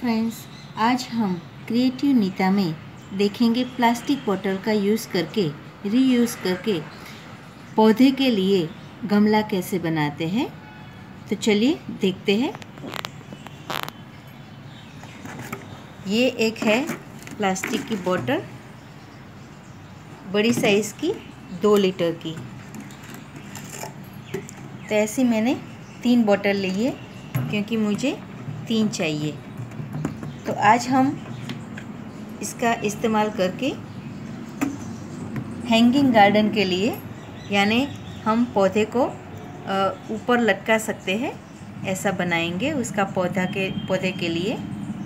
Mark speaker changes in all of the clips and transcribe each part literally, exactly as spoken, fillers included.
Speaker 1: Friends, आज हम creative Neeta में देखेंगे प्लास्टिक बॉटल का यूज़ करके रीयूज़ करके पौधे के लिए गमला कैसे बनाते हैं। तो चलिए देखते हैं। ये एक है प्लास्टिक की बॉटल, बड़ी साइज़ की, दो लीटर की। तो ऐसी मैंने तीन बॉटल ली है क्योंकि मुझे तीन चाहिए। तो आज हम इसका इस्तेमाल करके हैंगिंग गार्डन के लिए, यानी हम पौधे को ऊपर लटका सकते हैं, ऐसा बनाएंगे उसका पौधा के पौधे के लिए।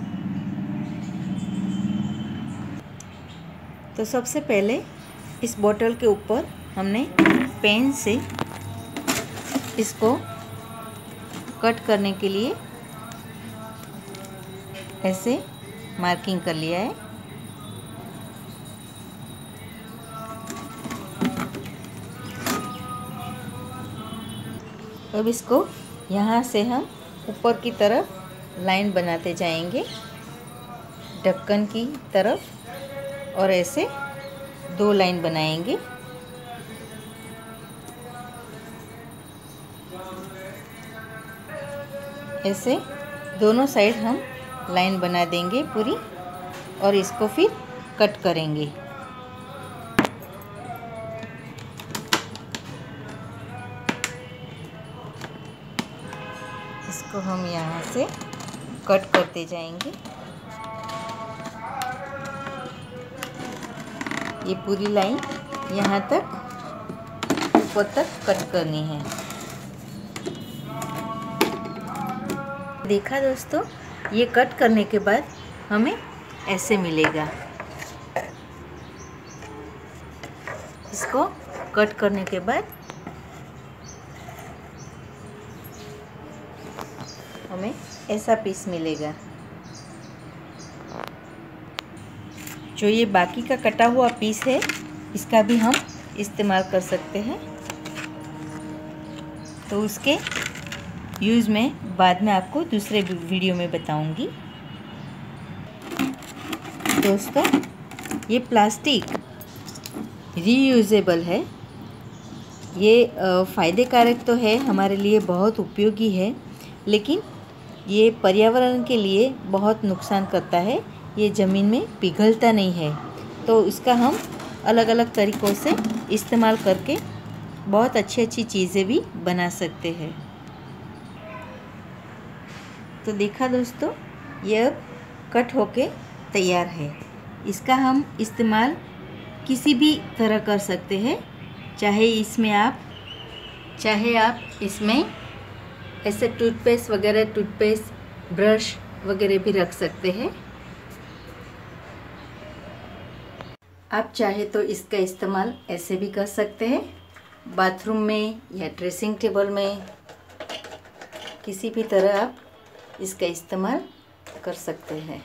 Speaker 1: तो सबसे पहले इस बोतल के ऊपर हमने पेन से इसको कट करने के लिए ऐसे मार्किंग कर लिया है। अब इसको यहाँ से हम ऊपर की तरफ लाइन बनाते जाएंगे, ढक्कन की तरफ, और ऐसे दो लाइन बनाएंगे। ऐसे दोनों साइड हम लाइन बना देंगे पूरी, और इसको फिर कट करेंगे। इसको हम यहाँ से कट करते जाएंगे। ये पूरी लाइन यहाँ तक ऊपर तक कट करनी है। देखा दोस्तों, ये कट करने के बाद हमें ऐसे मिलेगा। इसको कट करने के बाद हमें ऐसा पीस मिलेगा। जो ये बाकी का कटा हुआ पीस है, इसका भी हम इस्तेमाल कर सकते हैं। तो उसके यूज़ में बाद में आपको दूसरे वीडियो में बताऊंगी। दोस्तों, ये प्लास्टिक रीयूजेबल है। ये फ़ायदेकारक तो है, हमारे लिए बहुत उपयोगी है, लेकिन ये पर्यावरण के लिए बहुत नुकसान करता है। ये ज़मीन में पिघलता नहीं है। तो इसका हम अलग अलग तरीक़ों से इस्तेमाल करके बहुत अच्छी अच्छी चीज़ें भी बना सकते हैं। तो देखा दोस्तों, ये अब कट होके तैयार है। इसका हम इस्तेमाल किसी भी तरह कर सकते हैं। चाहे इसमें आप चाहे आप इसमें ऐसे टूथपेस्ट वगैरह, टूथपेस्ट ब्रश वगैरह भी रख सकते हैं। आप चाहे तो इसका इस्तेमाल ऐसे भी कर सकते हैं, बाथरूम में या ड्रेसिंग टेबल में, किसी भी तरह आप इसका इस्तेमाल कर सकते हैं।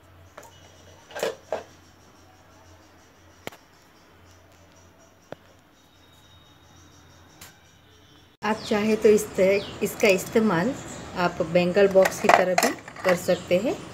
Speaker 1: आप चाहे तो इस तरह इसका इस्तेमाल आप बेंगल बॉक्स की तरह भी कर सकते हैं।